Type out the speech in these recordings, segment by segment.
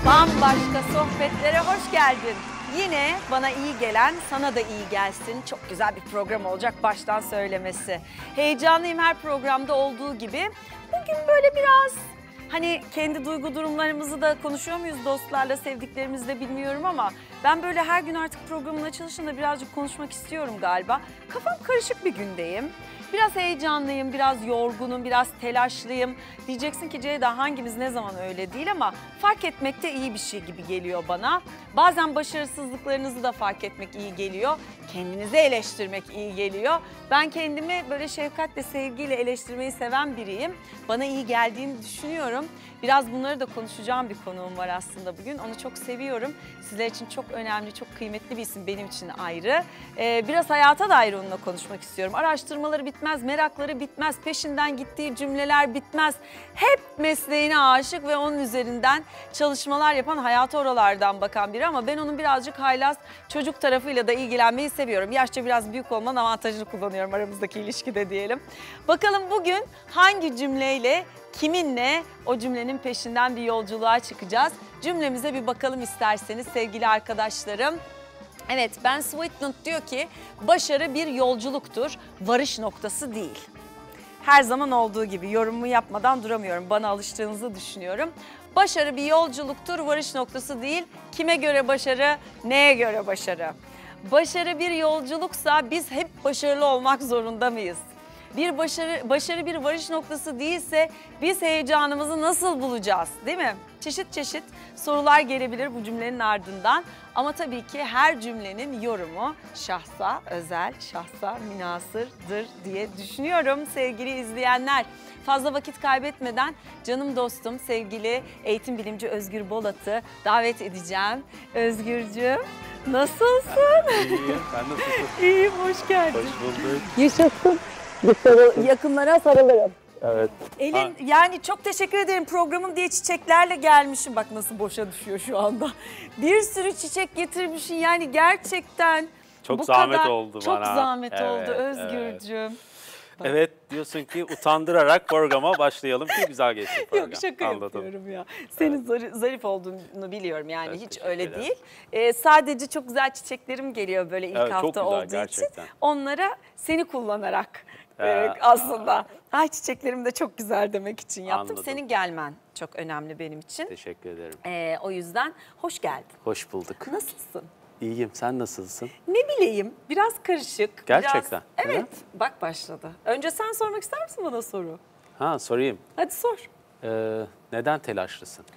Bambaşka sohbetlere hoş geldin. Yine bana iyi gelen, sana da iyi gelsin. Çok güzel bir program olacak baştan söylemesi. Heyecanlıyım her programda olduğu gibi. Bugün böyle biraz hani kendi duygu durumlarımızı da konuşuyor muyuz dostlarla, sevdiklerimizle bilmiyorum ama ben böyle her gün artık programın açılışında birazcık konuşmak istiyorum galiba. Kafam karışık bir gündeyim. Biraz heyecanlıyım, biraz yorgunum, biraz telaşlıyım. Diyeceksin ki Ceyda hangimiz ne zaman öyle değil ama fark etmek de iyi bir şey gibi geliyor bana. Bazen başarısızlıklarınızı da fark etmek iyi geliyor. Kendinizi eleştirmek iyi geliyor. Ben kendimi böyle şefkatle, sevgiyle eleştirmeyi seven biriyim. Bana iyi geldiğini düşünüyorum. Biraz bunları da konuşacağım bir konuğum var aslında bugün. Onu çok seviyorum. Sizler için çok önemli, çok kıymetli bir isim, benim için ayrı. Biraz hayata dair onunla konuşmak istiyorum. Araştırmaları bitmez, merakları bitmez, peşinden gittiği cümleler bitmez. Hep mesleğine aşık ve onun üzerinden çalışmalar yapan, hayata oralardan bakan biri. Ama ben onun birazcık haylaz çocuk tarafıyla da ilgilenmeyi seviyorum. Yaşça biraz büyük olmanın avantajını kullanıyorum aramızdaki ilişkide diyelim. Bakalım bugün hangi cümleyle, kiminle o cümlenin peşinden bir yolculuğa çıkacağız. Cümlemize bir bakalım isterseniz sevgili arkadaşlarım. Evet, Ben Sweetnut diyor ki başarı bir yolculuktur, varış noktası değil. Her zaman olduğu gibi yorumumu yapmadan duramıyorum. Bana alıştığınızı düşünüyorum. Başarı bir yolculuktur, varış noktası değil. Kime göre başarı, neye göre başarı? Başarı bir yolculuksa biz hep başarılı olmak zorunda mıyız? Bir başarı bir varış noktası değilse biz heyecanımızı nasıl bulacağız, değil mi? Çeşit çeşit sorular gelebilir bu cümlenin ardından. Ama tabii ki her cümlenin yorumu şahsa özel, şahsa münhasırdır diye düşünüyorum sevgili izleyenler. Fazla vakit kaybetmeden canım dostum, sevgili eğitim bilimci Özgür Bolat'ı davet edeceğim. Özgürcüğüm, nasılsın? İyiyim, sen nasılsın? İyiyim, hoş geldin. Hoş bulduk. Yaşasın. Yakınlara sarılırım. Evet. Elin, yani çok teşekkür ederim programım diye çiçeklerle gelmişim. Bak nasıl boşa düşüyor şu anda. Bir sürü çiçek getirmişsin yani gerçekten. Çok bu zahmet kadar, oldu çok bana. Çok zahmet Evet, oldu Özgürcüğüm. Evet, diyorsun ki utandırarak programa başlayalım ki güzel geçsin program. Yok şaka Anladım. yapıyorum ya. Senin zarif olduğunu biliyorum yani Evet, hiç öyle ederim. değil. Sadece çok güzel çiçeklerim geliyor böyle ilk Evet, çok hafta güzel, olduğu gerçekten. için. Onlara seni kullanarak aslında. Ay çiçeklerim de çok güzel demek için yaptım. Anladım. Senin gelmen çok önemli benim için. Teşekkür ederim. O yüzden hoş geldin. Hoş bulduk. Nasılsın? İyiyim, sen nasılsın? Ne bileyim, biraz karışık. Gerçekten, Biraz, neden? evet, bak başladı. Önce sen sormak ister misin bana soru? Ha, sorayım. Hadi sor. Neden telaşlısın?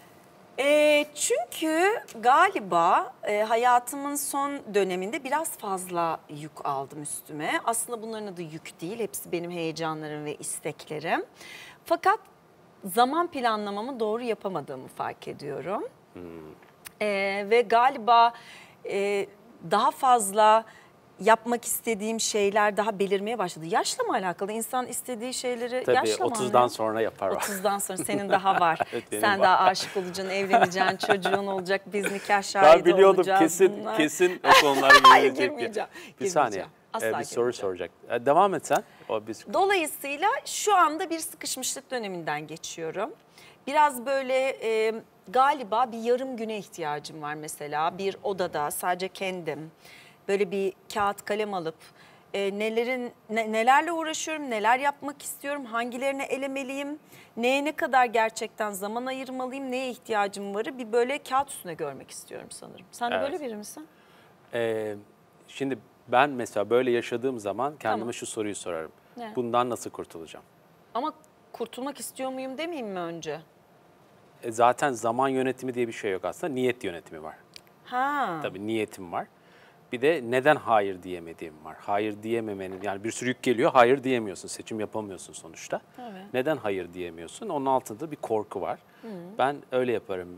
Çünkü galiba hayatımın son döneminde biraz fazla yük aldım üstüme. Aslında bunların adı yük değil, hepsi benim heyecanlarım ve isteklerim. Fakat zaman planlamamı doğru yapamadığımı fark ediyorum. Ve galiba daha fazla yapmak istediğim şeyler daha belirmeye başladı. Yaşla mı alakalı? İnsan istediği şeyleri Tabii yaşla mı 30'dan anlıyor? sonra yapar. 30'dan sonra senin daha var. Evet, benim Sen var. daha aşık olacaksın, evleneceksin, çocuğun olacak, biz nikah şahidi Ben biliyordum olacağız. kesin o konulara Hayır girecek diye. girmeyeceğim. Bir saniye. Asla Bir soru girmeyeceğim. soracak. Devam et sen. Dolayısıyla şu anda bir sıkışmışlık döneminden geçiyorum. Biraz böyle galiba bir yarım güne ihtiyacım var mesela. Bir odada sadece kendim böyle bir kağıt kalem alıp nelerle uğraşıyorum, neler yapmak istiyorum, hangilerini elemeliyim, neye ne kadar gerçekten zaman ayırmalıyım, neye ihtiyacım varı bir böyle kağıt üstüne görmek istiyorum sanırım. Sen de Evet. böyle biri misin? Şimdi ben mesela böyle yaşadığım zaman kendime Tamam. şu soruyu sorarım. Ne? Bundan nasıl kurtulacağım? Ama kurtulmak istiyor muyum demeyeyim mi önce? Zaten zaman yönetimi diye bir şey yok aslında. Niyet yönetimi var. Ha. Tabii niyetim var. Bir de neden hayır diyemediğim var. Hayır diyememenin, yani bir sürü yük geliyor, hayır diyemiyorsun, seçim yapamıyorsun sonuçta. Evet. Neden hayır diyemiyorsun? Onun altında bir korku var. Ben öyle yaparım.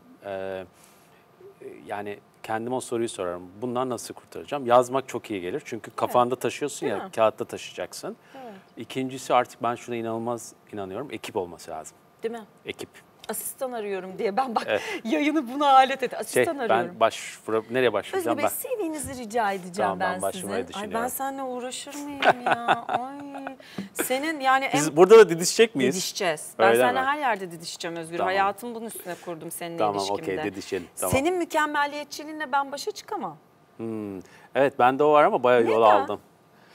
Yani kendime o soruyu sorarım. Bundan nasıl kurtaracağım? Yazmak çok iyi gelir. Çünkü kafanda taşıyorsun Değil ya, mi? kağıtta taşıyacaksın. Evet. İkincisi artık ben şuna inanılmaz inanıyorum. Ekip olması lazım. Değil mi? Ekip. Asistan arıyorum diye ben bak Evet. yayını buna alet et. Asistan arıyorum. Nereye Özgür başvuracağım Bey ben? CV'nizi rica edeceğim Tamam, ben ben başvurmayı sizin. Ay ben düşünüyorum. seninle uğraşır mıyım ya? Ay Senin yani Biz burada da didişecek miyiz? didişeceğiz. Ben Öyle seninle mi? her yerde didişeceğim Özgür. Tamam. Hayatımı bunun üstüne kurdum seninle Tamam, ilişkimde. okey, didişelim. Tamam. Senin mükemmeliyetçiliğinle ben başa çıkamam. Evet, bende o var ama bayağı yol Neden? aldım.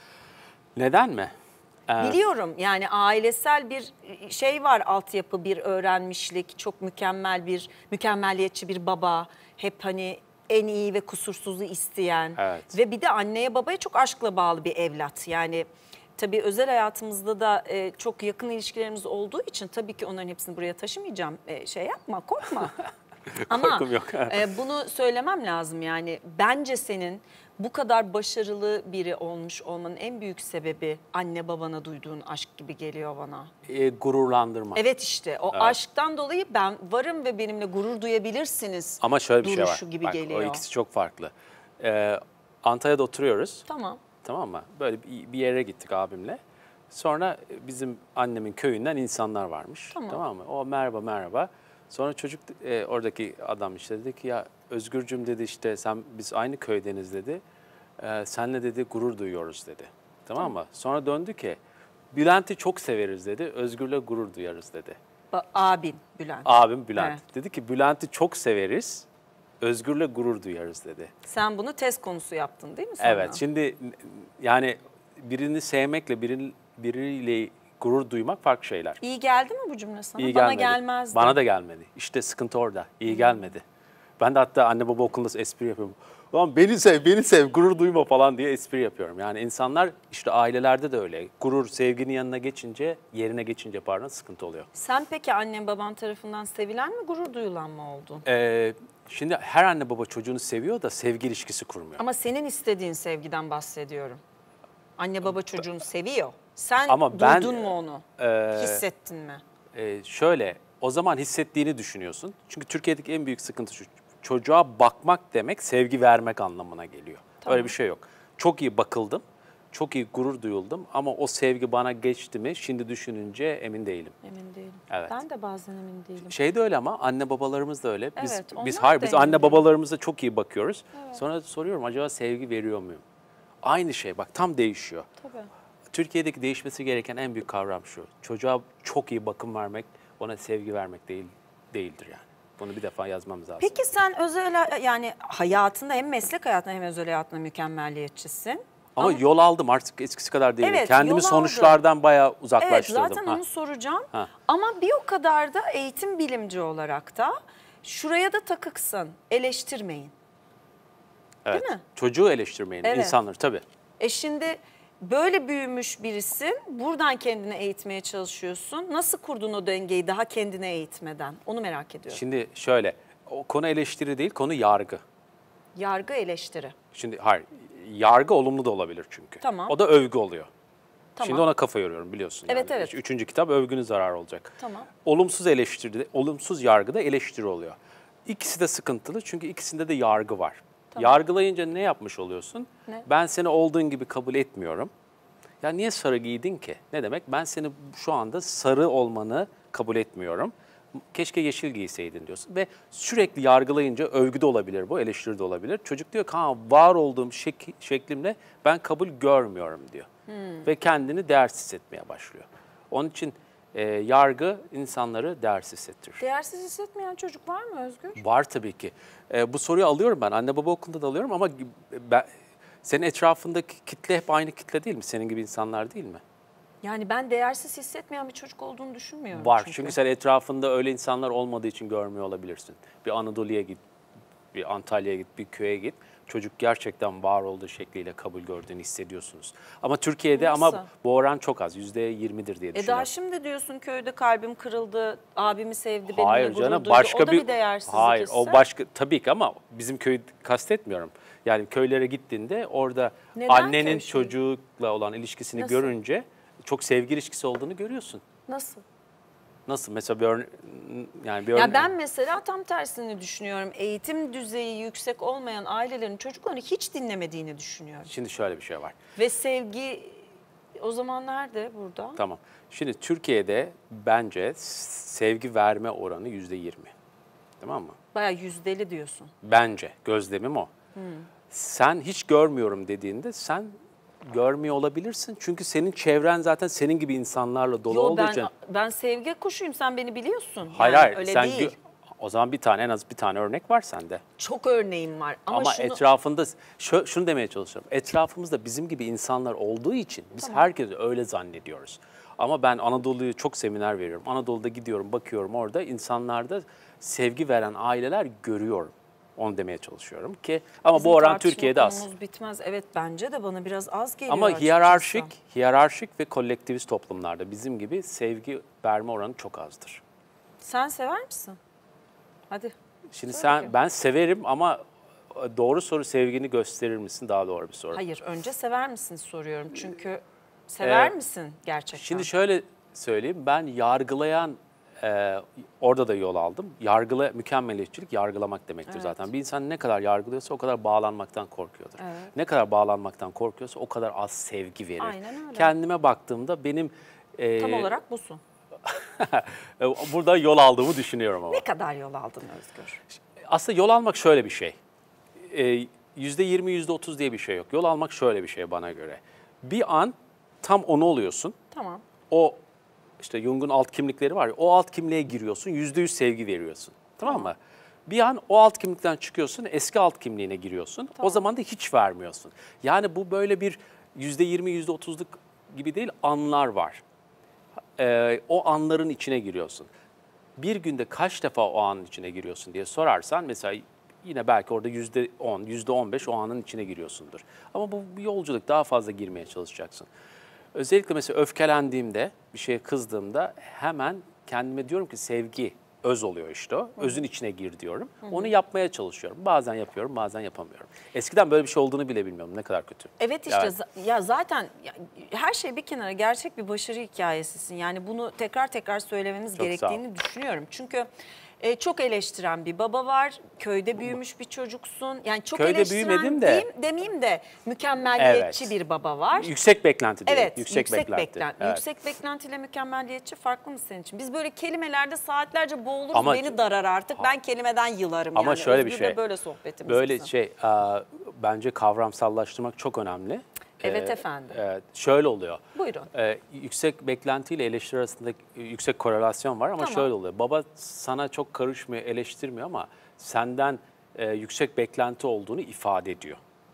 Neden mi? Biliyorum yani ailesel bir şey var, altyapı, bir öğrenmişlik, çok mükemmeliyetçi bir baba. Hep hani en iyi ve kusursuzu isteyen. Evet. Ve bir de anneye babaya çok aşkla bağlı bir evlat. Yani tabii özel hayatımızda da çok yakın ilişkilerimiz olduğu için tabii ki onların hepsini buraya taşımayacağım. Şey yapma, korkma. Ama Korkum yok. bunu söylemem lazım yani. Bence senin bu kadar başarılı biri olmuş olmanın en büyük sebebi anne babana duyduğun aşk gibi geliyor bana. Gururlandırma. Evet işte o aşktan dolayı ben varım ve benimle gurur duyabilirsiniz. Ama şöyle bir şey var. duruşu gibi Bak, geliyor. o ikisi çok farklı. Antalya'da oturuyoruz. Tamam. Tamam mı? Böyle bir yere gittik abimle. Sonra bizim annemin köyünden insanlar varmış. Tamam. Mı? O merhaba merhaba. Sonra çocuk oradaki adam işte dedi ki ya Özgürcüm dedi işte biz aynı köydeniz dedi. Senle dedi gurur duyuyoruz dedi. Tamam mı? Sonra döndü ki Bülent'i çok severiz dedi. Özgür'le gurur duyarız dedi. Abin Bülent. Abim Bülent. Evet. Dedi ki Bülent'i çok severiz. Özgür'le gurur duyarız dedi. Sen bunu test konusu yaptın değil mi sonra? Evet. Şimdi yani birini sevmekle biriyle gurur duymak farklı şeyler. İyi geldi mi bu cümle sana? İyi Bana gelmedi. gelmezdi. Bana da gelmedi. İşte sıkıntı orada. İyi gelmedi. Ben de hatta anne baba okulunda espri yapıyorum. Ulan beni sev, gurur duyma falan diye espri yapıyorum. Yani insanlar işte ailelerde de öyle. Gurur sevginin yerine geçince sıkıntı oluyor. Sen peki annen baban tarafından sevilen mi, gurur duyulan mı oldun? Şimdi her anne baba çocuğunu seviyor da sevgi ilişkisi kurmuyor. Ama senin istediğin sevgiden bahsediyorum. Anne baba çocuğunu seviyor. Sen Ama ben, duydun mu onu? Hissettin mi? Şöyle, o zaman hissettiğini düşünüyorsun. Çünkü Türkiye'deki en büyük sıkıntı şu. Çocuğa bakmak demek sevgi vermek anlamına geliyor. Tamam. Öyle bir şey yok. Çok iyi bakıldım, çok iyi gurur duyuldum ama o sevgi bana geçti mi şimdi düşününce emin değilim. Emin değilim. Evet. Ben de bazen emin değilim. Şey de öyle ama anne babalarımız da öyle. Evet, onlar Biz da emin anne değil. babalarımıza çok iyi bakıyoruz. Evet. Sonra soruyorum acaba sevgi veriyor muyum? Aynı şey bak tam değişiyor. Tabii. Türkiye'deki değişmesi gereken en büyük kavram şu. Çocuğa çok iyi bakım vermek, ona sevgi vermek değildir yani. Bunu bir defa yazmamız lazım. Peki sen yani hayatında hem meslek hayatında hem özel hayatında mükemmeliyetçisin. Ama yol aldım artık eskisi kadar değil. Evet, Kendimi yol sonuçlardan bayağı Evet uzaklaştırdım. zaten onu soracağım. Ha. Ama bir o kadar da eğitim bilimci olarak da şuraya da takıksın. Eleştirmeyin. Evet. Değil mi? Çocuğu eleştirmeyin, Evet. insanları tabii. Şimdi böyle büyümüş birisin. Buradan kendini eğitmeye çalışıyorsun. Nasıl kurdun o dengeyi daha kendine eğitmeden? Onu merak ediyorum. Şimdi şöyle, o konu eleştiri değil, konu yargı. Yargı eleştiri. Şimdi hayır, yargı olumlu da olabilir çünkü. Tamam. O da övgü oluyor. Tamam. Şimdi ona kafa yoruyorum biliyorsun. Evet, yani. evet. Üçüncü kitap övgünün zararı olacak. Tamam. Olumsuz yargıda eleştiri oluyor. İkisi de sıkıntılı çünkü ikisinde de yargı var. Yargılayınca ne yapmış oluyorsun? Ne? Ben seni olduğun gibi kabul etmiyorum. Ya niye sarı giydin ki? Ne demek? Ben seni şu anda sarı olmanı kabul etmiyorum. Keşke yeşil giyseydin diyorsun. Ve sürekli yargılayınca övgü de olabilir bu, eleştiri de olabilir. Çocuk diyor ki var olduğum şeklimle ben kabul görmüyorum diyor. Ve kendini değersiz hissetmeye başlıyor. Onun için yargı insanları değersiz hissettirir. Değersiz hissetmeyen çocuk var mı Özgür? Var tabii ki. Bu soruyu alıyorum ben. Anne baba okulunda da alıyorum ama senin etrafındaki kitle hep aynı kitle değil mi? Senin gibi insanlar değil mi? Yani ben değersiz hissetmeyen bir çocuk olduğunu düşünmüyorum. Var. Çünkü sen etrafında öyle insanlar olmadığı için görmüyor olabilirsin. Bir Anadolu'ya git, bir Antalya'ya git, bir köye git. Çocuk gerçekten var olduğu şekliyle kabul gördüğünü hissediyorsunuz. Ama Türkiye'de Nasıl? bu oran çok az. %20'dir diye düşünüyorum. Daha şimdi diyorsun köyde kalbim kırıldı, abimi sevdi, benimle Hayır gurur canım duydu. başka O da bir değersizlik Hayır hissi. o başka tabii ki ama bizim köyü kastetmiyorum. Yani köylere gittiğinde orada Neden annenin köy? çocukla olan ilişkisini Nasıl? görünce çok sevgi ilişkisi olduğunu görüyorsun. Nasıl? Nasıl? Mesela bir Ya ben mesela tam tersini düşünüyorum. Eğitim düzeyi yüksek olmayan ailelerin çocuklarını hiç dinlemediğini düşünüyorum. Şimdi şöyle bir şey var. Ve sevgi o zaman nerede burada? Tamam. Şimdi Türkiye'de bence sevgi verme oranı %20. Tamam mı? Bayağı yüzdeli diyorsun. Bence. Gözlemim o. Sen hiç görmüyorum dediğinde sen görmüyor olabilirsin. Çünkü senin çevren zaten senin gibi insanlarla dolu Yo, olduğu için. ben sevgi kuşuyum, sen beni biliyorsun. Hayır Yani hayır. öyle Sen değil. o zaman en az bir tane örnek var sende. Çok örneğim var ama şunu... etrafında şunu demeye çalışıyorum. Etrafımızda bizim gibi insanlar olduğu için biz herkesi öyle zannediyoruz. Ama ben Anadolu'yu çok seminer veriyorum. Anadolu'da gidiyorum, bakıyorum orada insanlarda sevgi veren aileler görüyorum. Onu demeye çalışıyorum ki ama Bizim bu oran tartışma Türkiye'de az. konumuz bitmez. Evet, bence de bana biraz az geliyor Ama açıkçası. hiyerarşik ve kolektivist toplumlarda bizim gibi sevgi verme oranı çok azdır. Sen sever misin? Hadi. Şimdi Söyle. ben severim ama doğru soru sevgini gösterir misin? Daha doğru bir soru. Hayır, önce sever misin soruyorum. Çünkü sever misin gerçekten? Şimdi şöyle söyleyeyim, ben yargılayan, orada da yol aldım. Mükemmeliyetçilik yargılamak demektir zaten. Bir insan ne kadar yargılıyorsa o kadar bağlanmaktan korkuyordur. Evet. Ne kadar bağlanmaktan korkuyorsa o kadar az sevgi verir. Aynen öyle. Kendime baktığımda benim... Tam olarak busun. burada yol aldığımı düşünüyorum ama. Ne kadar yol aldın Özgür? Aslında yol almak şöyle bir şey. %20, %30 diye bir şey yok. Yol almak şöyle bir şey bana göre. Bir an tam onu oluyorsun. Tamam. O işte Jung'un alt kimlikleri var ya, o alt kimliğe giriyorsun, %100 sevgi veriyorsun. Tamam mı? Bir an o alt kimlikten çıkıyorsun, eski alt kimliğine giriyorsun. Tamam. O zaman da hiç vermiyorsun. Yani bu böyle bir %20, %30'luk gibi değil, anlar var. O anların içine giriyorsun. Bir günde kaç defa o anın içine giriyorsun diye sorarsan mesela yine belki orada %10, %15 o anın içine giriyorsundur. Ama bu bir yolculuk, daha fazla girmeye çalışacaksın. Özellikle mesela öfkelendiğimde, bir şeye kızdığımda hemen kendime diyorum ki sevgi öz oluyor işte o. Özün içine gir diyorum. Onu yapmaya çalışıyorum. Bazen yapıyorum, bazen yapamıyorum. Eskiden böyle bir şey olduğunu bile bilmiyorum. Ne kadar kötü. Evet işte Yani. ya zaten her şey bir kenara, gerçek bir başarı hikayesisin. Yani bunu tekrar tekrar söylememiz Çok gerektiğini düşünüyorum. Çünkü çok eleştiren bir baba var. Köyde büyümüş bir çocuksun. Yani çok Köyde eleştiren büyümedim de. demeyeyim de mükemmelliyetçi Evet. bir baba var. Yüksek beklenti diyelim. Evet, yüksek beklenti. Evet. Yüksek beklentiyle mükemmelliyetçi farklı mı senin için? Biz böyle kelimelerde saatlerce boğuluruz, Ama- beni darar artık. Ben kelimeden yılarım Ama yani. şöyle bir Özgür'le şey. böyle sohbetimiz Böyle bizim. bence kavramsallaştırmak çok önemli. Evet efendim. Şöyle oluyor. Buyurun. Yüksek beklentiyle eleştiri arasında yüksek korelasyon var ama Tamam. şöyle oluyor. Baba sana çok karışmıyor, eleştirmiyor ama senden yüksek beklenti olduğunu ifade ediyor.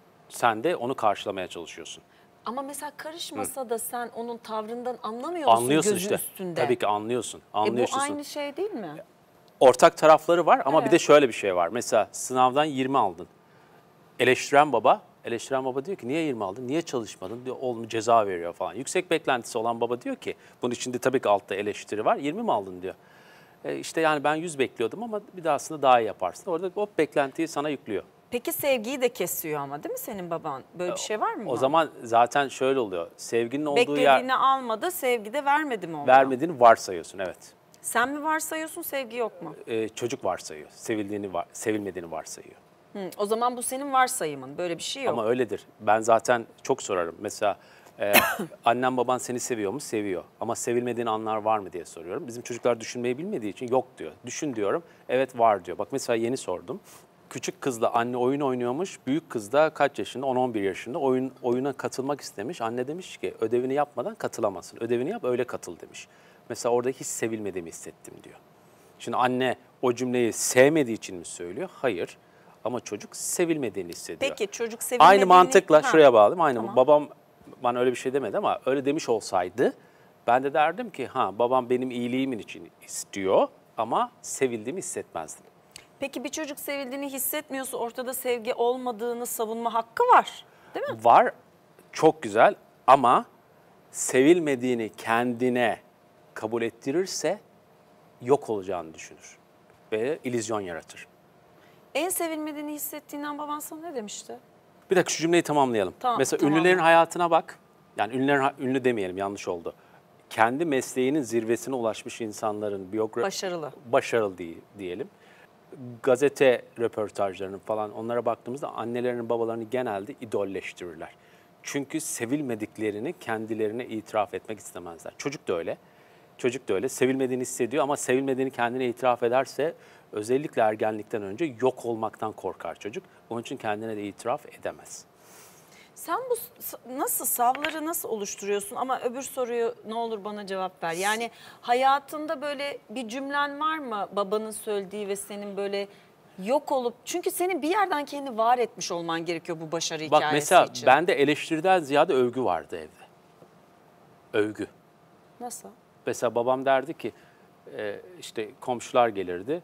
Sen de onu karşılamaya çalışıyorsun. Ama mesela karışmasa da sen onun tavrından anlamıyor musun Anlıyorsun gözü işte. üstünde? Tabii ki anlıyorsun. Bu Anlıyorsun. aynı şey değil mi? Ortak tarafları var ama bir Evet. de şöyle bir şey var. Mesela sınavdan 20 aldın. Eleştiren baba diyor ki niye 20 aldın, niye çalışmadın diyor, oğlum ceza veriyor falan. Yüksek beklentisi olan baba diyor ki, bunun içinde tabii ki altta eleştiri var, 20 mi aldın diyor. İşte yani ben 100 bekliyordum ama bir dahasında daha iyi yaparsın. Orada o beklentiyi sana yüklüyor. Peki sevgiyi de kesiyor ama değil mi senin baban? Böyle bir şey var mı? O zaman zaten şöyle oluyor, sevginin olduğu yer beklediğini almadı, sevgi de vermedi mi oluyor? vermediğini varsayıyorsun, evet. Sen mi varsayıyorsun, sevgi yok mu? Çocuk varsayıyor, sevilmediğini varsayıyor. O zaman bu senin varsayımın, böyle bir şey yok. Ama öyledir. Ben zaten çok sorarım. Mesela annem baban seni seviyor mu? Seviyor. Ama sevilmediğin anlar var mı diye soruyorum. Bizim çocuklar düşünmeyi bilmediği için yok diyor. Düşün diyorum. Evet var diyor. Bak mesela yeni sordum. Küçük kızla anne oyun oynuyormuş. Büyük kız da kaç yaşında? 10-11 yaşında. Oyuna katılmak istemiş. Anne demiş ki ödevini yapmadan katılamazsın. Ödevini yap öyle katıl demiş. Mesela orada hiç sevilmediğimi hissettim diyor. Şimdi anne o cümleyi sevmediği için mi söylüyor? Hayır. Ama çocuk sevilmediğini hissediyor. Peki çocuk sevilmediğini... Aynı mantıkla şuraya bağlayayım. Aynı Tamam. babam bana öyle bir şey demedi ama öyle demiş olsaydı ben de derdim ki babam benim iyiliğimin için istiyor ama sevildiğimi hissetmezdim. Peki bir çocuk sevildiğini hissetmiyorsa ortada sevgi olmadığını savunma hakkı var, değil mi? Var, çok güzel ama sevilmediğini kendine kabul ettirirse yok olacağını düşünür ve illüzyon yaratır. En sevilmediğini hissettiğinden baban sana ne demişti? Bir dakika şu cümleyi tamamlayalım. Mesela tamam. ünlülerin hayatına bak. Yani ünlü demeyelim, yanlış oldu. Kendi mesleğinin zirvesine ulaşmış insanların başarılı diyelim. Gazete röportajlarının falan onlara baktığımızda annelerini babalarını genelde idolleştirirler. Çünkü sevilmediklerini kendilerine itiraf etmek istemezler. Çocuk da öyle. Çocuk da öyle. Sevilmediğini hissediyor ama sevilmediğini kendine itiraf ederse özellikle ergenlikten önce yok olmaktan korkar çocuk. Onun için kendine de itiraf edemez. Sen bu savları nasıl oluşturuyorsun? Ama öbür soruyu ne olur bana cevap ver. Yani hayatında böyle bir cümlen var mı babanın söylediği ve senin böyle yok olup... Çünkü senin bir yerden kendini var etmiş olman gerekiyor bu başarı Bak hikayesi mesela için. bende eleştiriden ziyade övgü vardı evde. Övgü. Nasıl? Mesela babam derdi ki işte komşular gelirdi.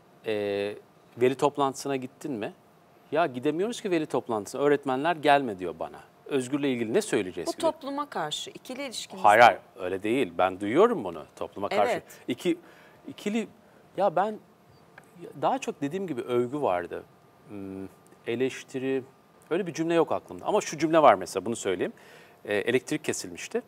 Veli toplantısına gittin mi? Ya gidemiyoruz ki veli toplantısına. Öğretmenler gelme diyor bana. Özgür'le ilgili ne söyleyeceğiz Bu ki? topluma karşı ikili ilişkiniz. Hayır öyle değil. Ben duyuyorum bunu topluma karşı. Evet. İkili ya ben daha çok dediğim gibi övgü vardı. Eleştiri öyle bir cümle yok aklımda. Ama şu cümle var mesela bunu söyleyeyim. Elektrik kesilmişti.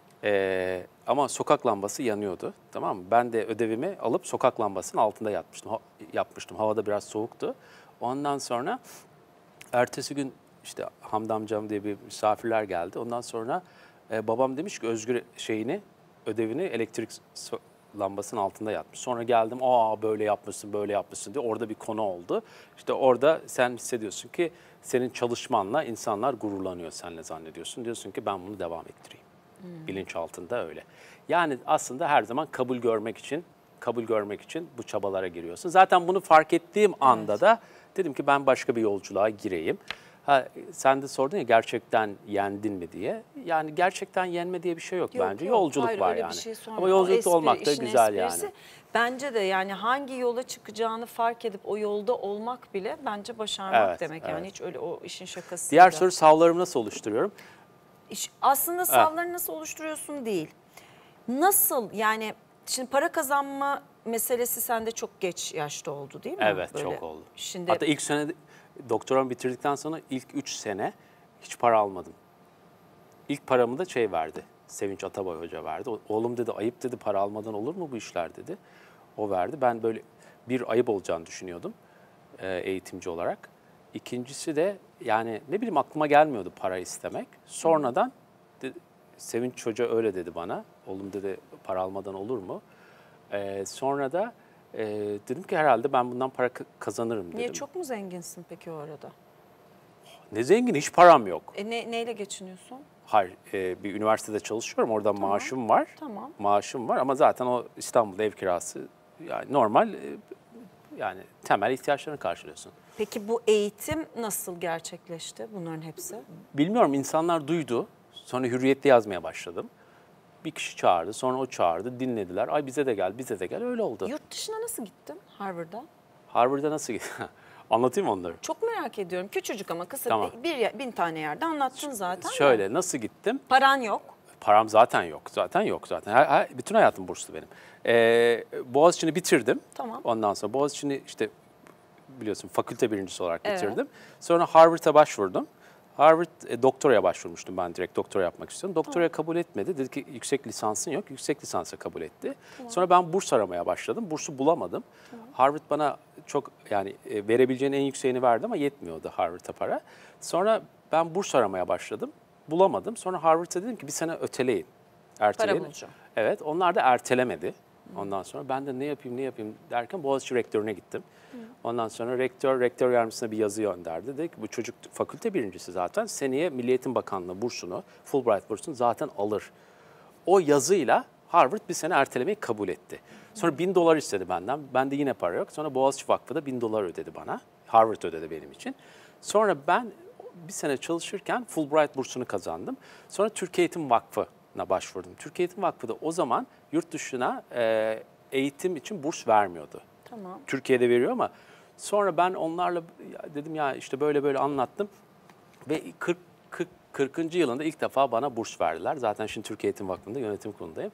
Ama sokak lambası yanıyordu. Tamam mı? Ben de ödevimi alıp sokak lambasının altında yapmıştım. Havada biraz soğuktu. Ondan sonra ertesi gün işte Hamdi amcam diye bir misafirler geldi. Ondan sonra babam demiş ki Özgür ödevini elektrik lambasının altında yatmış. Sonra geldim böyle yapmışsın böyle yapmışsın diye orada bir konu oldu. İşte orada sen hissediyorsun ki senin çalışmanla insanlar gururlanıyor seninle zannediyorsun. Diyorsun ki ben bunu devam ettireyim. Bilinçaltında öyle. Yani aslında her zaman kabul görmek için bu çabalara giriyorsun. Zaten bunu fark ettiğim anda da dedim ki ben başka bir yolculuğa gireyim. Sen de sordun ya gerçekten yendin mi diye. Yani gerçekten yenme diye bir şey yok bence. Yolculuk hayır, var öyle yani. Bir şey Ama yolculukta olmak da güzel esprisi. yani. Bence de yani hangi yola çıkacağını fark edip o yolda olmak bile bence başarmak demek. Yani hiç öyle o işin şakası. Diğer soru savlarımı nasıl oluşturuyorum? Aslında savları nasıl oluşturuyorsun değil. Nasıl yani şimdi para kazanma meselesi sende çok geç yaşta oldu değil mi? Evet Böyle. çok oldu. Şimdi... Hatta ilk sene doktoramı bitirdikten sonra ilk 3 sene hiç para almadım. İlk paramı da verdi. Sevinç Atabay Hoca verdi. Oğlum dedi ayıp dedi para almadan olur mu bu işler dedi. O verdi. Ben böyle bir ayıp olacağını düşünüyordum eğitimci olarak. İkincisi de yani ne bileyim aklıma gelmiyordu para istemek. Sonradan Sevinç Hoca öyle dedi bana. Oğlum dedi para almadan olur mu? Sonra da dedim ki herhalde ben bundan para kazanırım dedim. Niye çok mu zenginsin peki o arada? Ne zengin hiç param yok. Neyle geçiniyorsun? Hayır bir üniversitede çalışıyorum orada maaşım var. Tamam. Maaşım var ama zaten o İstanbul'da ev kirası yani normal yani temel ihtiyaçlarını karşılıyorsun. Peki bu eğitim nasıl gerçekleşti bunların hepsi? Bilmiyorum insanlar duydu. Sonra Hürriyet'te yazmaya başladım. Bir kişi çağırdı, sonra o çağırdı, dinlediler. Ay bize de gel, bize de gel. Öyle oldu. Yurt dışına nasıl gittin Harvard'a? Harvard'a nasıl gittin? Anlatayım mı onları? Çok merak ediyorum. Küçücük ama kısa Tamam. bin tane yerde anlattın zaten. Şöyle, nasıl gittim? Paran yok. Param zaten yok. Zaten yok zaten. Bütün hayatım burslu benim. Boğaziçi'ni bitirdim. Tamam. Ondan sonra Boğaziçi'ni işte biliyorsun fakülte birincisi olarak bitirdim. Sonra Harvard'a başvurdum. Harvard doktoraya başvurmuştum ben direkt doktora yapmak istiyorum. Doktoraya kabul etmedi. Dedi ki yüksek lisansın yok. Yüksek lisansa kabul etti. Sonra ben burs aramaya başladım. Bursu bulamadım. Harvard bana çok yani verebileceğin en yükseğini verdi ama yetmiyordu Harvard'a para. Sonra ben burs aramaya başladım. Bulamadım. Sonra Harvard'a dedim ki bir sene öteleyin. Erteleyin. Para bulacağım. Evet onlar da ertelemedi. Ondan sonra ben de ne yapayım derken Boğaziçi rektörüne gittim. Ondan sonra rektör yardımcısına bir yazı gönderdi. Dedi ki bu çocuk fakülte birincisi zaten. Seneye Milli Eğitim Bakanlığı bursunu, Fulbright bursunu zaten alır. O yazıyla Harvard bir sene ertelemeyi kabul etti. Sonra $1000 istedi benden. Bende yine para yok. Sonra Boğaziçi Vakfı da $1000 ödedi bana. Harvard ödedi benim için. Sonra ben bir sene çalışırken Fulbright bursunu kazandım. Sonra Türkiye Eğitim Vakfı'na başvurdum. Türkiye Eğitim Vakfı da o zaman yurt dışına eğitim için burs vermiyordu. Tamam. Türkiye'de veriyor ama sonra ben onlarla dedim ya işte böyle anlattım ve 40. yılında ilk defa bana burs verdiler. Zaten şimdi Türkiye Eğitim Vakfı'nda yönetim kurulundayım.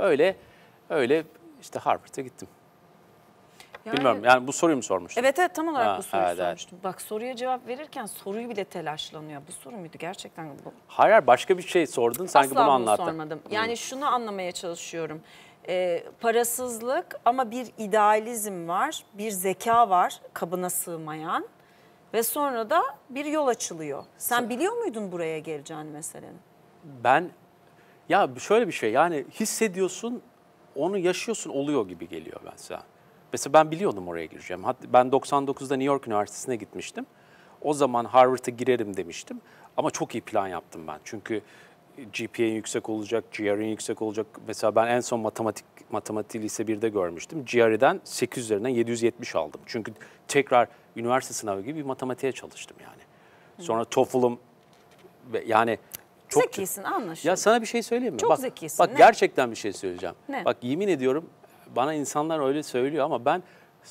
Öyle işte Harvard'a gittim. Bilmiyorum yani bu soruyu mu sormuştun? Evet tam olarak bu soruyu evet. sormuştum. Bak soruya cevap verirken soruyu bile telaşlanıyor. Bu soru muydu gerçekten bu? Hayır başka bir şey sordun sanki bunu anlattın. Asla bunu sormadım. Yani şunu anlamaya çalışıyorum. Parasızlık ama bir idealizm var, bir zeka var kabına sığmayan ve sonra da bir yol açılıyor. Sen biliyor muydun buraya geleceğini meselenin? Ben ya şöyle bir şey yani hissediyorsun onu yaşıyorsun oluyor gibi geliyor mesela. Mesela ben biliyordum oraya gireceğim. Ben 99'da New York Üniversitesi'ne gitmiştim. o zaman Harvard'a girerim demiştim. Ama çok iyi plan yaptım ben. Çünkü GPA'in yüksek olacak, GRE'in yüksek olacak. Mesela ben en son matematiği lise 1'de görmüştüm. GRE'den 8 üzerinden 770 aldım. Çünkü tekrar üniversite sınavı gibi bir matematiğe çalıştım yani. Sonra TOEFL'ım yani çok zekisin, anlaşıldı. Ya sana bir şey söyleyeyim mi? Çok bak, zekisin. Bak Ne? gerçekten bir şey söyleyeceğim. Ne? Bak yemin ediyorum bana insanlar öyle söylüyor ama ben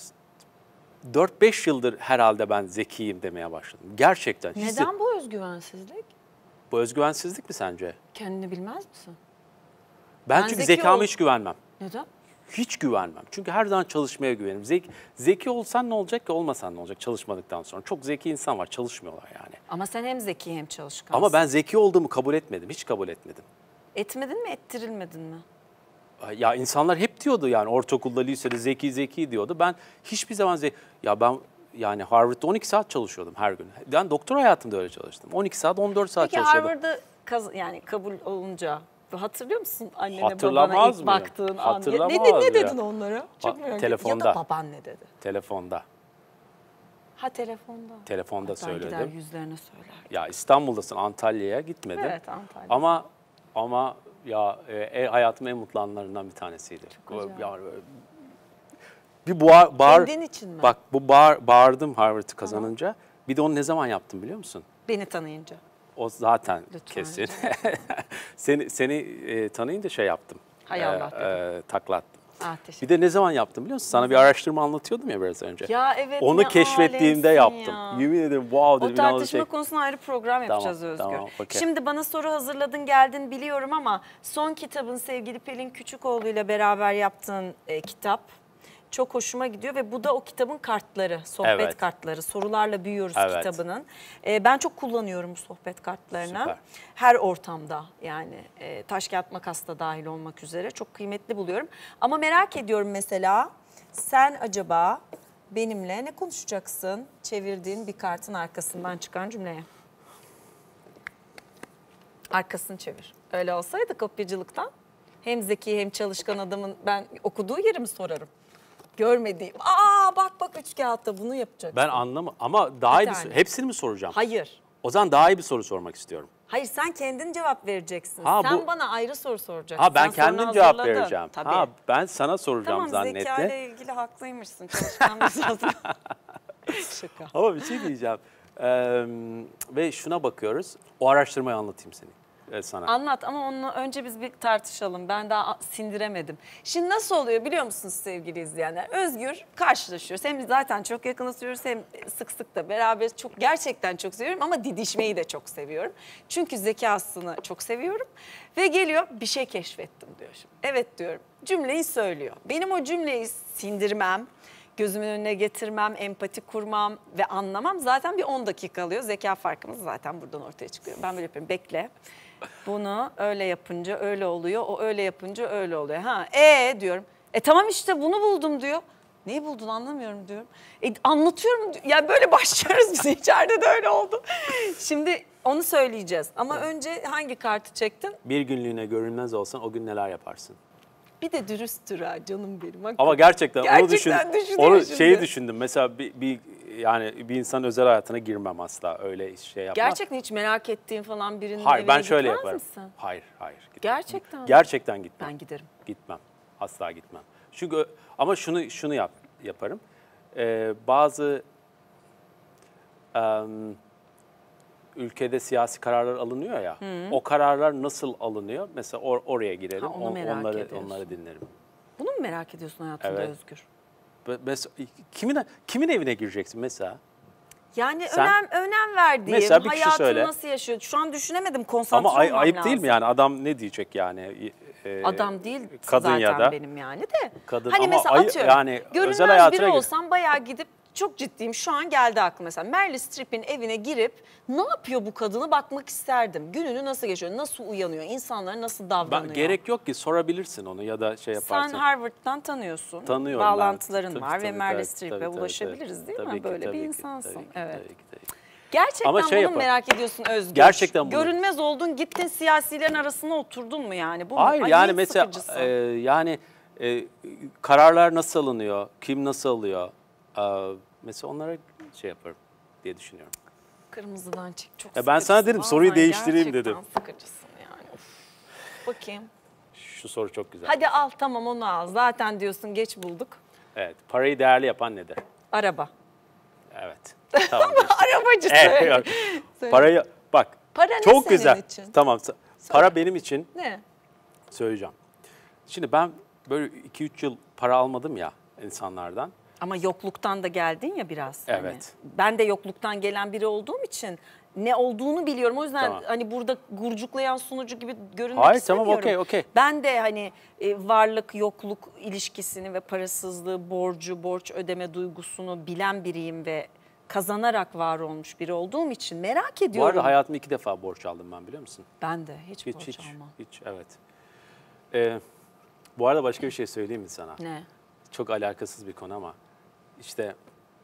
4-5 yıldır herhalde ben zekiyim demeye başladım. Gerçekten. Neden bu özgüvensizlik? Bu özgüvensizlik mi sence? Kendini bilmez misin? Ben Ben çünkü zeki zekama ol- hiç güvenmem. Neden? Hiç güvenmem. Çünkü her zaman çalışmaya güvenirim. Zeki olsan ne olacak ki olmasan ne olacak çalışmadıktan sonra. Çok zeki insan var çalışmıyorlar yani. Ama sen hem zeki hem çalışkansın. Ama ben zeki olduğumu kabul etmedim. Hiç kabul etmedim. Etmedin mi, ettirilmedin mi? Ya insanlar hep diyordu yani ortaokulda, lisede zeki diyordu. Ben hiçbir zaman ya ben yani Harvard'da 12 saat çalışıyordum her gün. Ben doktor hayatımda öyle çalıştım. 12 saat, 14 saat Peki çalışıyordum. Harvard'da yani kabul olunca hatırlıyor musun annene Hatırlamaz babana ilk mıyım? baktığın an? Hatırlamaz Ne ya. dedin onlara? Çok merak ettim. Telefonda. Ya da baban ne dedi? Telefonda. Ha telefonda. Telefonda Hatta söyledim. gider yüzlerine söyler. Ya İstanbul'dasın, Antalya'ya gitmedim. Evet, Antalya. Ama ya hayatımın en mutlu anlarından bir tanesiydi. Çok Ya, bir bağır. Kendin için mi? Bak bağırdım Harvard'ı kazanınca. Bir de onu ne zaman yaptım biliyor musun? Beni tanıyınca. O zaten Lütfen, kesin. lütfen. seni tanıyınca şey yaptım. Hay Allah dedim. Taklattım. Ah, teşekkür Bir de ne zaman yaptım biliyor musun? Sana bir araştırma anlatıyordum ya biraz önce. Ya evet, onu ne keşfettiğimde alemsin yaptım. ya. Yemin ederim wow dedim. O tartışma konusuna ayrı program yapacağız Tamam, Özgür. tamam, okey. Şimdi bana soru hazırladın geldin biliyorum ama son kitabın sevgili Pelin Küçükoğlu ile beraber yaptığın kitap çok hoşuma gidiyor ve bu da o kitabın kartları, sohbet Evet. kartları. Sorularla büyüyoruz Evet. kitabının. Ben çok kullanıyorum bu sohbet kartlarını. Süper. Her ortamda yani taş kağıt makas da dahil olmak üzere çok kıymetli buluyorum. Ama merak ediyorum mesela sen acaba benimle ne konuşacaksın çevirdiğin bir kartın arkasından çıkan cümleye? Arkasını çevir. Öyle olsaydı kopyacılıktan hem zeki hem çalışkan adamın ben okuduğu yeri mi sorarım? Görmediğim. Bak üç kağıtta bunu yapacaksın. Ben anlamam ama daha iyi bir tane. hepsini mi soracağım? Hayır. O zaman daha iyi bir soru sormak istiyorum. Hayır sen kendin cevap vereceksin. Ha, sen bu- bana ayrı soru soracaksın. Ha ben Sen sorunu kendim cevap hazırladın. vereceğim. Tabii. Ha ben sana soracağım Tamam zannetti. zeka ile ilgili haklıymışsın. Çalışkan bir zaten. Şaka. Ama bir şey diyeceğim. Ve şuna bakıyoruz. O araştırmayı anlatayım sana. Anlat ama onu önce biz bir tartışalım. Ben daha sindiremedim. Şimdi nasıl oluyor biliyor musunuz sevgili izleyenler? Özgür karşılaşıyoruz. Hem zaten çok yakın oturuyoruz hem sık sık da beraber gerçekten çok seviyorum ama didişmeyi de çok seviyorum. Çünkü zekasını çok seviyorum. Ve geliyor bir şey keşfettim diyor şimdi. Evet diyorum. Cümleyi söylüyor. Benim o cümleyi sindirmem, gözümün önüne getirmem, empati kurmam ve anlamam zaten bir 10 dakika alıyor. Zeka farkımız zaten buradan ortaya çıkıyor. Ben böyle yapıyorum. Bekle. Bunu öyle yapınca öyle oluyor. O öyle yapınca öyle oluyor. Diyorum. Tamam işte bunu buldum diyor. Neyi buldun anlamıyorum diyorum. Anlatıyorum. Yani böyle başlıyoruz biz. İçeride de öyle oldu. Şimdi onu söyleyeceğiz. Ama önce hangi kartı çektin? Bir günlüğüne görünmez olsan o gün neler yaparsın? Bir de dürüsttür ha canım benim. Hakikaten. Ama gerçekten onu Gerçekten düşünüyor onu şimdi. şeyi düşündüm. Mesela bir insanın özel hayatına girmem asla öyle şey yapmam. Gerçekten hiç merak ettiğin falan birinin Hayır evine ben şöyle gitmez yaparım. misin? Hayır gitmem. Gerçekten mi? Gerçekten gitmem. Ben giderim. Gitmem. Asla gitmem. Çünkü ama şunu yaparım. Bazı ülkede siyasi kararlar alınıyor ya. O kararlar nasıl alınıyor? Mesela oraya girerim. onu merak ediyorsun. Onları dinlerim. Bunu mu merak ediyorsun hayatında Evet. Özgür? Mesela kimin evine gireceksin mesela? Yani Sen- önem verdiğim, Mesela bir kişi hayatını söyle. nasıl yaşıyor? Şu an düşünemedim, konsantre Ama olmam ayıp lazım. değil mi yani adam ne diyecek yani? Adam değil kadın zaten ya da benim yani de. kadın Hani ama mesela atıyorum, yani görünmez özel hayatına biri gir. olsam bayağı gidip, çok ciddiyim şu an geldi aklıma mesela. Meryl Streep'in evine girip ne yapıyor bu kadını bakmak isterdim. Gününü nasıl geçiyor, nasıl uyanıyor, insanlara nasıl davranıyor. Gerek yok ki sorabilirsin onu ya da şey yaparsın. Sen Harvard'dan tanıyorsun. Tanıyorum Bağlantıların ben. var ve Tabii, Meryl tabii, Streep'e tabii, ulaşabiliriz değil tabii mi? ki, Böyle tabii bir ki, insansın. tabii ki, Evet. tabii ki, tabii ki. Gerçekten Ama şey bunu yapalım. merak ediyorsun Özgür. Gerçekten bunu. Görünmez oldun, gittin siyasilerin arasına oturdun mu yani? Bu mu? Hayır Ay, yani ne mesela sıkıcısın. kararlar nasıl alınıyor, kim nasıl alıyor? Mesela onlara şey yaparım diye düşünüyorum. Kırmızıdan çek. Çok Ya ben sana sıkıcısın. dedim, soruyu Vallahi değiştireyim gerçekten dedim. sıkıcısın yani. Of. Bakayım. Şu soru çok güzel. Hadi al, tamam, onu al. Zaten diyorsun geç bulduk. Evet. Parayı değerli yapan nedir? Araba. Evet. Tamam. geçtik. Arabacı Evet, söyle. yok. Söyle. Parayı bak. Para ne çok senin güzel. için? Tamam. Para benim için Ne? söyleyeceğim. Şimdi ben böyle 2-3 yıl para almadım ya insanlardan. Ama yokluktan da geldin ya biraz. Evet. Hani. Ben de yokluktan gelen biri olduğum için ne olduğunu biliyorum. O yüzden Tamam. hani burada gurcuklayan sunucu gibi görünmek Hayır, istemiyorum. tamam, okey. Ben de hani varlık yokluk ilişkisini ve parasızlığı, borç ödeme duygusunu bilen biriyim ve kazanarak var olmuş biri olduğum için merak Bu ediyorum. arada hayatımda 2 defa borç aldım ben, biliyor musun? Ben de hiç borç almam. Hiç, evet. Bu arada başka bir şey söyleyeyim mi sana? Ne? Çok alakasız bir konu ama işte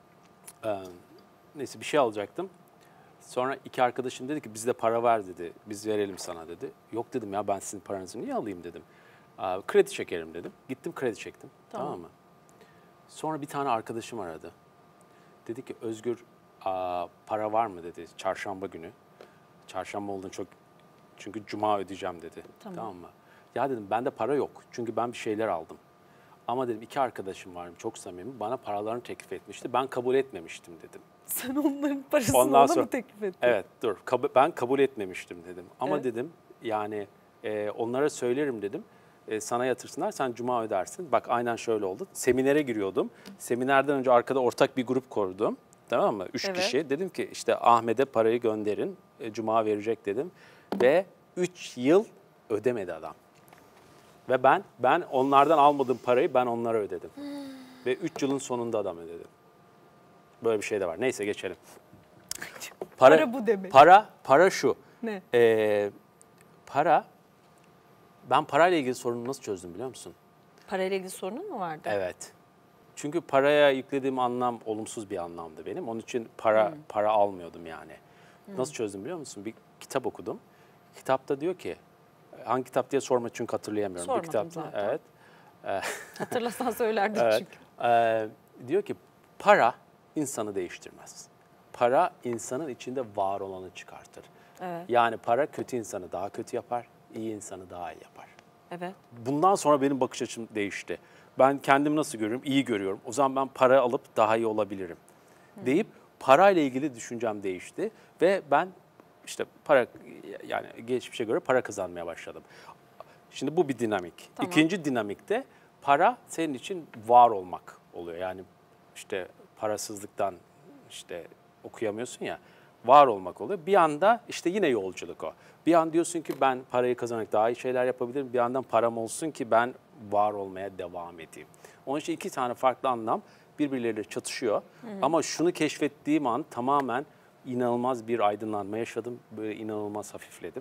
neyse bir şey alacaktım. Sonra 2 arkadaşım dedi ki bizde para var dedi. Biz verelim sana dedi. Yok dedim ya, ben sizin paranızı niye alayım dedim. Kredi çekerim dedim. Gittim kredi çektim. Tamam mı? Sonra bir tane arkadaşım aradı. Dedi ki Özgür para var mı dedi çarşamba günü. Çarşamba olduğunu çünkü cuma ödeyeceğim dedi. Tamam mı? Ya dedim bende para yok. Çünkü ben bir şeyler aldım. Ama dedim 2 arkadaşım var çok samimi. Bana paralarını teklif etmişti. Ben kabul etmemiştim dedim. Sen onların parasını Ondan ona sonra, mı teklif ettin? Evet dur. Ben kabul etmemiştim dedim. Ama Evet. dedim yani onlara söylerim dedim. Sana yatırsınlar, sen cuma ödersin. Bak aynen şöyle oldu. Seminere giriyordum. Seminerden önce arkada ortak bir grup kurdum. Tamam mı? 3 Evet. kişi. Dedim ki işte Ahmet'e parayı gönderin. Cuma verecek dedim. Ve 3 yıl ödemedi adam. Ve ben onlardan almadığım parayı ben onlara ödedim. Ve 3 yılın sonunda adam ödedi. Böyle bir şey de var. Neyse geçelim. Para bu demek. Para şu. Ne? Ben parayla ilgili sorunu nasıl çözdüm biliyor musun? Parayla ilgili sorunun mu vardı? Evet. Çünkü paraya yüklediğim anlam olumsuz bir anlamdı benim. Onun için para almıyordum yani. Nasıl çözdüm biliyor musun? Bir kitap okudum. Kitapta diyor ki, hangi kitap diye sorma çünkü hatırlayamıyorum. Sormadım bir kitapta, zaten. evet. Hatırlasan söylerdin Evet. çünkü. Diyor ki para insanı değiştirmez. Para insanın içinde var olanı çıkartır. Evet. Yani para kötü insanı daha kötü yapar, iyi insanı daha iyi yapar. Evet. Bundan sonra benim bakış açım değişti. Ben kendimi nasıl görüyorum? İyi görüyorum. O zaman ben para alıp daha iyi olabilirim deyip parayla ilgili düşüncem değişti. Ve ben işte yani geçmişe göre para kazanmaya başladım. Şimdi bu bir dinamik. Tamam. İkinci dinamikte para senin için var olmak oluyor. Yani işte parasızlıktan işte okuyamıyorsun ya, var olmak oluyor. Bir anda işte yine yolculuk o. Bir an diyorsun ki ben parayı kazanarak daha iyi şeyler yapabilirim. Bir yandan param olsun ki ben var olmaya devam edeyim. Onun için 2 tane farklı anlam birbirleriyle çatışıyor. Ama şunu keşfettiğim an tamamen inanılmaz bir aydınlanma yaşadım. Böyle inanılmaz hafifledim.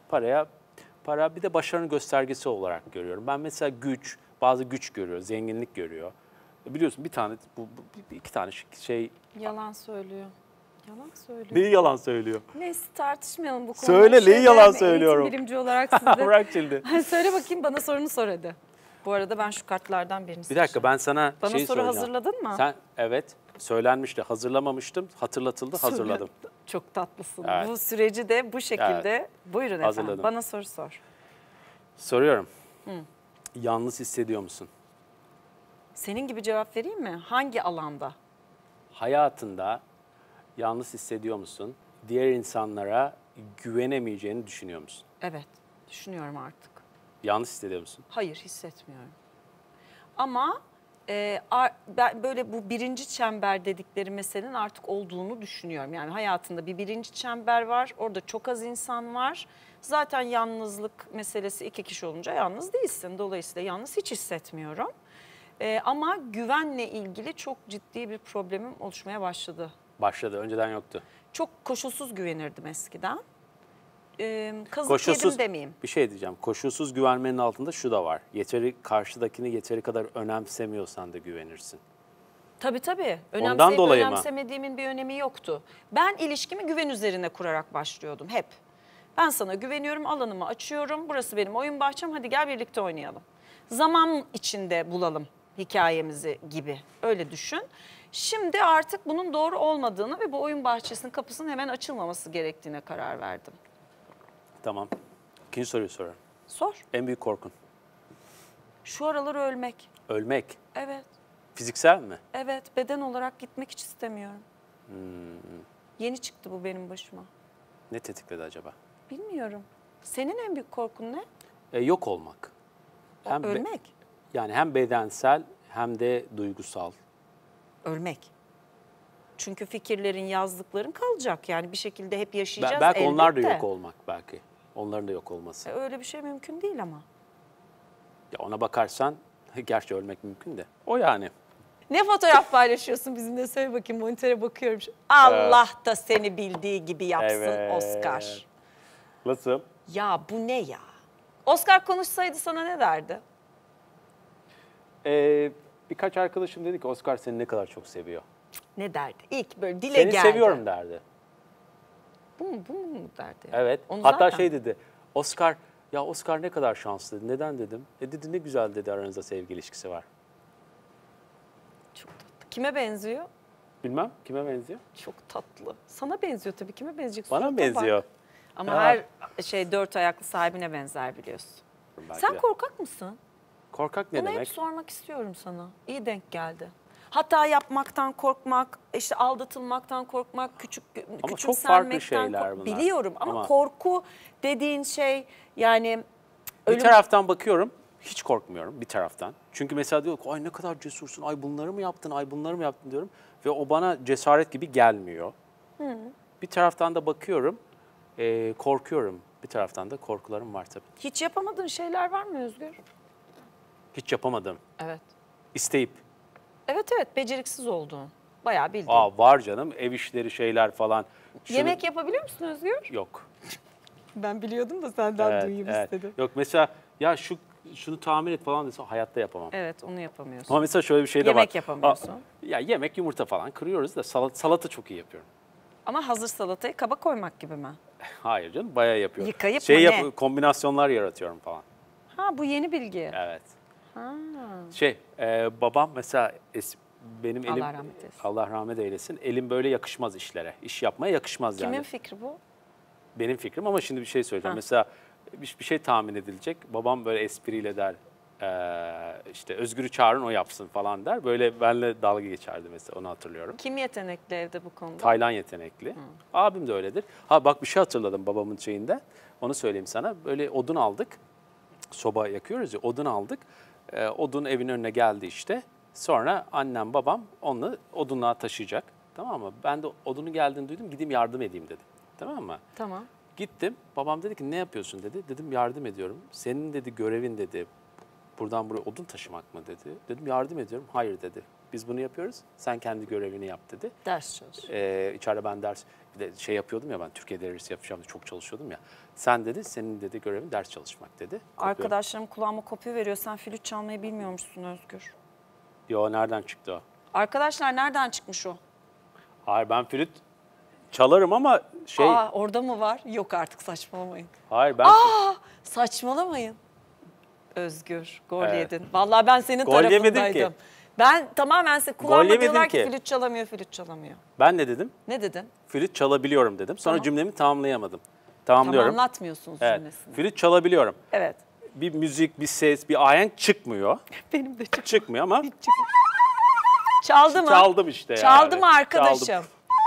Para bir de başarının göstergesi olarak görüyorum. Ben mesela bazı güç görüyor, zenginlik görüyor. Biliyorsun iki tane şey. Yalan söylüyor. Yalan söylüyor. Neyi yalan söylüyor? Neyse tartışmayalım bu konuda. Söyle, neyi yalan Eğitim söylüyorum? bilimci olarak size. Bırak şimdi. Söyle bakayım, bana sorunu sor hadi. Bu arada ben şu kartlardan birini Bir dakika, ben sana Bana şeyi soru soracağım. hazırladın mı? Evet, söylenmişti. Hazırlamamıştım. Hatırlatıldı, hazırladım. Çok tatlısın. Evet. Bu süreci de bu şekilde. Buyurun efendim. Hazırladım. Bana soru sor. Soruyorum. Yalnız hissediyor musun? Senin gibi cevap vereyim mi? Hangi alanda? Hayatında yalnız hissediyor musun? Diğer insanlara güvenemeyeceğini düşünüyor musun? Evet, düşünüyorum artık. Yalnız hissediyor musun? Hayır, hissetmiyorum. Ama ben böyle bu birinci çember dedikleri meselenin artık olduğunu düşünüyorum. Yani hayatında bir birinci çember var, orada çok az insan var. Zaten yalnızlık meselesi 2 kişi olunca yalnız değilsin. Dolayısıyla yalnız hiç hissetmiyorum. Ama güvenle ilgili çok ciddi bir problemim oluşmaya başladı. Başladı, önceden yoktu. Çok koşulsuz güvenirdim eskiden. Kazık yedim demeyeyim. Bir şey diyeceğim. Koşulsuz güvenmenin altında şu da var. Karşıdakini yeteri kadar önemsemiyorsan da güvenirsin. Tabii. Ondan dolayı mı? Önemsemediğimin bir önemi yoktu. Ben ilişkimi güven üzerine kurarak başlıyordum hep. Ben sana güveniyorum, alanımı açıyorum. Burası benim oyun bahçem, hadi gel birlikte oynayalım. Zaman içinde bulalım hikayemizi gibi, öyle düşün. Şimdi artık bunun doğru olmadığını ve bu oyun bahçesinin kapısının hemen açılmaması gerektiğine karar verdim. Tamam. İkinci soruyu soruyorum. Sor. En büyük korkun? Şu aralar ölmek. Ölmek. Evet. Fiziksel mi? Evet. Beden olarak gitmek hiç istemiyorum. Yeni çıktı bu benim başıma. Ne tetikledi acaba? Bilmiyorum. Senin en büyük korkun ne? Yok olmak. Ölmek. Yani hem bedensel hem de duygusal. Ölmek. Çünkü fikirlerin, yazdıkların kalacak. Yani bir şekilde hep yaşayacağız Belki elbette. onlar da yok olmak belki. Onların da yok olması. Öyle bir şey mümkün değil ama. Ya ona bakarsan gerçi ölmek mümkün de. O yani. Ne fotoğraf paylaşıyorsun bizimle? Söyle bakayım, monitöre bakıyorum. Allah da seni bildiği gibi yapsın Evet. Oscar. Nasıl? Ya bu ne ya? Oscar konuşsaydı sana ne derdi? Birkaç arkadaşım dedi ki Oscar seni ne kadar çok seviyor. Ne derdi? İlk böyle dile Seni geldi. seviyorum derdi. Bu mu derdi? Evet. Onu Hatta zaten- şey dedi. Oscar ne kadar şanslı dedi. Neden dedim. Dedi ne güzel dedi aranızda sevgi ilişkisi var. Çok tatlı. Kime benziyor? Bilmem kime benziyor? Çok tatlı. Sana benziyor tabii. Kime benzeyecek? Bana Surata mı benziyor? bak. Ama Ha. her dört ayaklı sahibine benzer biliyorsun. Belki Sen de. korkak mısın? Korkak ne Bunu hep demek? sormak istiyorum sana. İyi denk geldi. Hata yapmaktan korkmak, işte aldatılmaktan korkmak, çok küçümsenmekten farklı şeyler bunlar. Biliyorum ama Ama- korku dediğin şey yani Bir taraftan bakıyorum hiç korkmuyorum bir taraftan. Çünkü mesela diyor ki ay ne kadar cesursun, ay bunları mı yaptın, ay bunları mı yaptın diyorum. Ve o bana cesaret gibi gelmiyor. Bir taraftan da bakıyorum korkuyorum. Bir taraftan da korkularım var tabii. hiç yapamadığın şeyler var mı Özgür? Hiç yapamadım. Evet. İsteyip. Evet beceriksiz olduğun. Bayağı bildiğin. Var canım ev işleri şeyler falan. Yemek yapabiliyor musun Özgür? Yok. Ben biliyordum da senden Evet. Yok mesela ya şunu tamir et falan dese hayatta yapamam. Evet, onu yapamıyorsun. Ama mesela şöyle bir şey de var. Yemek yapamıyorsun. Ya yemek yumurta falan kırıyoruz da salata çok iyi yapıyorum. Ama hazır salatayı kaba koymak gibi mi? Hayır canım bayağı yapıyorum. Yıkayıp mı ne? Kombinasyonlar yaratıyorum falan. Ha, bu yeni bilgi. Evet. Ha. Babam mesela benim elim Allah rahmet eylesin. Allah rahmet eylesin. Elim böyle yakışmaz işlere. İş yapmaya yakışmaz yani. Kimin fikri bu? Benim fikrim ama şimdi bir şey söyleyeceğim. Ha. Mesela bir şey tahmin edilecek. Babam böyle espriyle der. İşte Özgür'ü çağırın o yapsın falan der. Böyle benimle dalga geçerdi mesela onu hatırlıyorum. Kim yetenekli evde bu konuda? Taylan yetenekli. Abim de öyledir. Ha bak bir şey hatırladım babamın şeyinde. Onu söyleyeyim sana. Böyle odun aldık. Soba yakıyoruz ya odun aldık. Odun evin önüne geldi işte. Sonra annem babam onu odunluğa taşıyacak. Tamam mı? Ben de odunun geldiğini duydum. Gideyim yardım edeyim dedim. Tamam mı? Tamam. Gittim. Babam dedi ki ne yapıyorsun dedi. Dedim yardım ediyorum. Senin dedi görevin dedi. Buradan buraya odun taşımak mı dedi. Dedim yardım ediyorum. Hayır dedi. Biz bunu yapıyoruz. Sen kendi görevini yap dedi. Ders çalış. İçeride ben ders bir de şey yapıyordum ya ben Türkiye derecesi yapacağım çok çalışıyordum ya. Sen dedi senin dedi görevin ders çalışmak dedi. Arkadaşlarım kulağıma kopya veriyor. Sen flüt çalmayı bilmiyormuşsun Özgür. Yo nereden çıktı o? Arkadaşlar nereden çıkmış o? Hayır ben flüt çalarım ama Orada mı var? Yok artık, saçmalamayın. hayır ben Saçmalamayın. Özgür, gol Evet. yedin. Vallahi ben senin Gol yemedim tarafındaydım. ki. Ben tamamen kulağıma yemedim diyorlar ki. ki flüt çalamıyor, flüt çalamıyor. ben ne dedim? Ne dedin? Flüt çalabiliyorum dedim. Sonra Tamam. cümlemi tamamlayamadım. Tam Tamamlıyorum. anlatmıyorsunuz Evet. cümlesini. Flüt çalabiliyorum. Evet. Bir müzik, bir ses, bir ahenk çıkmıyor. Benim de Çıkmıyor ama Çaldı mı? çaldım işte yani. Çaldı mı arkadaşım? Çaldım.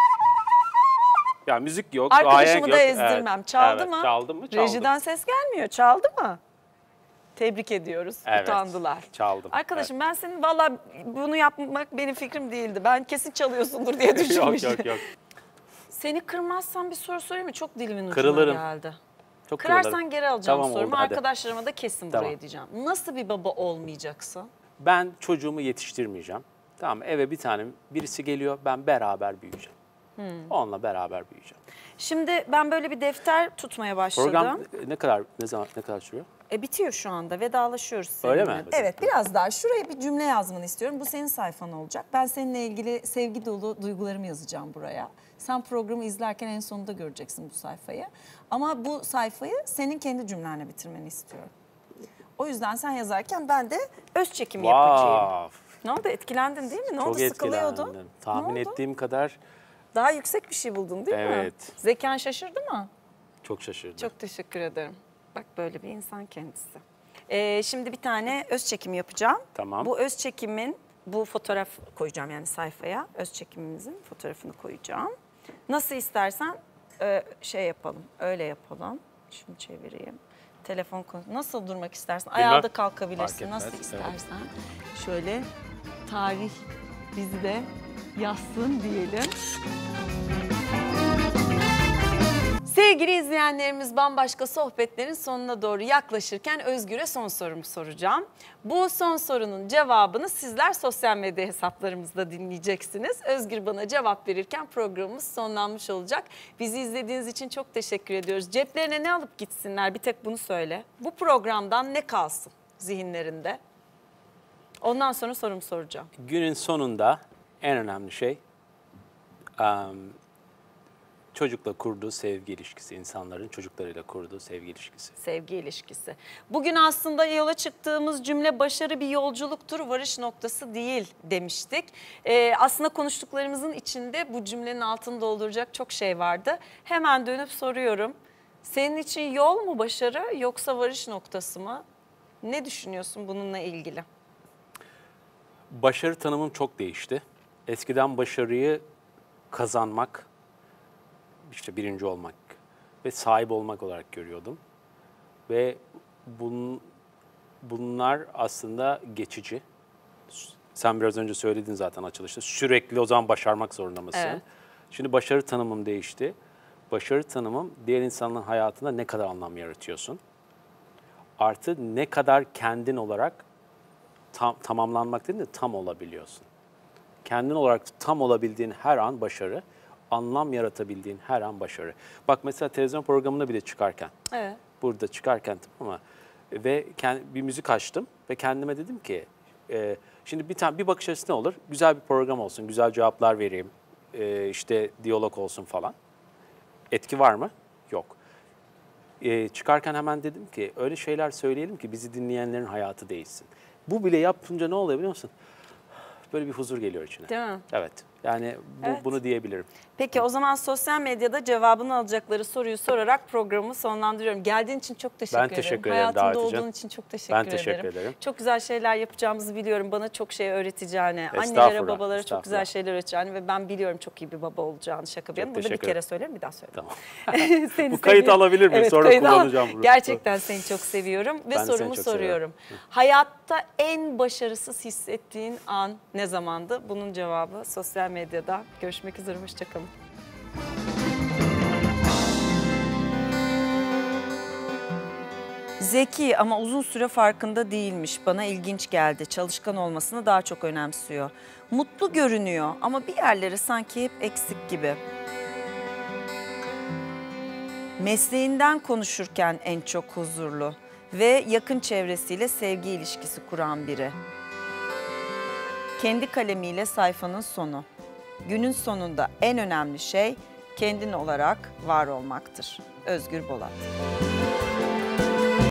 Ya müzik yok, Arkadaşımı ahenk da yok. ezdirmem. Evet, Çaldı evet. mı? Çaldım mı? Çaldım. Rejiden ses gelmiyor. Çaldı mı? Tebrik ediyoruz. Evet, Utandılar. çaldım. Arkadaşım ben senin vallahi bunu yapmak benim fikrim değildi. Ben kesin çalıyorsundur diye düşünmüştüm. Yok. Seni kırmazsam bir soru sorayım mı? Çok dilimin ucuna Kırılırım. geldi. Çok Kırarsan kırılırım. geri alacağım Tamam, sorumu. oldu, hadi. Arkadaşlarıma da kesin Tamam. buraya diyeceğim. Nasıl bir baba olmayacaksın? Ben çocuğumu yetiştirmeyeceğim. Tamam mı? Eve bir tane birisi geliyor. Ben beraber büyüyeceğim. Onunla beraber büyüyeceğim. Şimdi ben böyle bir defter tutmaya başladım. Program ne kadar sürüyor? Bitiyor şu anda. Vedalaşıyoruz seninle. Öyle mi? Evet, biraz daha. Şuraya bir cümle yazmanı istiyorum. Bu senin sayfan olacak. Ben seninle ilgili sevgi dolu duygularımı yazacağım buraya. Sen programı izlerken en sonunda göreceksin bu sayfayı. Ama bu sayfayı senin kendi cümlenle bitirmeni istiyorum. O yüzden sen yazarken ben de öz çekim yapacağım. Vav. Ne oldu? Etkilendin değil mi? Ne Çok oldu? Sıkılıyordun. etkilendim. Tahmin Ne oldu? ettiğim kadar Daha yüksek bir şey buldun değil mi? Evet. Zekan şaşırdı mı? çok şaşırdım. Çok teşekkür ederim. Bak böyle bir insan kendisi. Şimdi bir tane öz çekim yapacağım. Tamam. Bu öz çekimin, bu fotoğraf koyacağım yani sayfaya. Öz çekimimizin fotoğrafını koyacağım. Nasıl istersen şey yapalım, öyle yapalım. Şunu çevireyim. Telefon konusu. Nasıl durmak istersen? Bilmem. Ayağa da kalkabilirsin. Fark Nasıl etmez, istersen. Şöyle tarih bizi de yazsın diyelim. Sevgili izleyenlerimiz, bambaşka sohbetlerin sonuna doğru yaklaşırken Özgür'e son sorumu soracağım. Bu son sorunun cevabını sizler sosyal medya hesaplarımızda dinleyeceksiniz. Özgür bana cevap verirken programımız sonlanmış olacak. Bizi izlediğiniz için çok teşekkür ediyoruz. Ceplerine ne alıp gitsinler, bir tek bunu söyle. Bu programdan ne kalsın zihinlerinde? Ondan sonra sorumu soracağım. Günün sonunda en önemli şey çocukla kurduğu sevgi ilişkisi, insanların çocuklarıyla kurduğu sevgi ilişkisi. Sevgi ilişkisi. Bugün aslında yola çıktığımız cümle başarı bir yolculuktur, varış noktası değil demiştik. Aslında konuştuklarımızın içinde bu cümlenin altını dolduracak çok şey vardı. Hemen dönüp soruyorum. Senin için yol mu başarı yoksa varış noktası mı? Ne düşünüyorsun bununla ilgili? Başarı tanımım çok değişti. Eskiden başarıyı kazanmak, işte birinci olmak ve sahip olmak olarak görüyordum. Ve bunlar aslında geçici. Sen biraz önce söyledin zaten açılışta. Sürekli o zaman başarmak zorunda mısın? Evet. Şimdi başarı tanımım değişti. Başarı tanımım diğer insanların hayatında ne kadar anlam yaratıyorsun? Artı ne kadar kendin olarak tamamlanmak değil de tam olabiliyorsun. Kendin olarak tam olabildiğin her an başarı, anlam yaratabildiğin her an başarı. Bak mesela televizyon programına bile çıkarken, Evet. burada çıkarken ama ve bir müzik açtım ve kendime dedim ki şimdi bir bakış açısı ne olur? Güzel bir program olsun, güzel cevaplar vereyim, işte diyalog olsun falan. Etki var mı? Yok. Çıkarken hemen dedim ki öyle şeyler söyleyelim ki bizi dinleyenlerin hayatı değişsin. Bu bile yapınca ne oluyor biliyor musun? Böyle bir huzur geliyor içine. Değil mi? Evet. Yani Evet. bunu diyebilirim. Peki o zaman sosyal medyada cevabını alacakları soruyu sorarak programı sonlandırıyorum. Geldiğin için çok teşekkür ederim. Ben teşekkür ederim Hayatımda davet için. olduğun için çok teşekkür Ben ederim. teşekkür ederim. Çok güzel şeyler yapacağımızı biliyorum. Bana çok şey öğreteceğini, Estağfurullah, annelere, babalara çok estağfurullah. güzel şeyler öğreteceğini ve ben biliyorum çok iyi bir baba olacağını. Şaka bir yana. Burada bir teşekkür kere ederim. söylerim, bir daha söylerim. Tamam. Seni Bu kayıt seviyorum. alabilir miyim? Evet, Sonra kayıt al. kullanacağım bunu. Gerçekten seni çok seviyorum ve Ben de seni sorumu çok soruyorum. seviyorum. Hayatta en başarısız hissettiğin an ne zamandı? Bunun cevabı sosyal medyada. Görüşmek üzere, hoşçakalın. Zeki ama uzun süre farkında değilmiş. Bana ilginç geldi. Çalışkan olmasını daha çok önemsiyor. Mutlu görünüyor ama bir yerleri sanki hep eksik gibi. Mesleğinden konuşurken en çok huzurlu ve yakın çevresiyle sevgi ilişkisi kuran biri. Kendi kalemiyle sayfanın sonu. Günün sonunda en önemli şey kendin olarak var olmaktır. Özgür Bolat.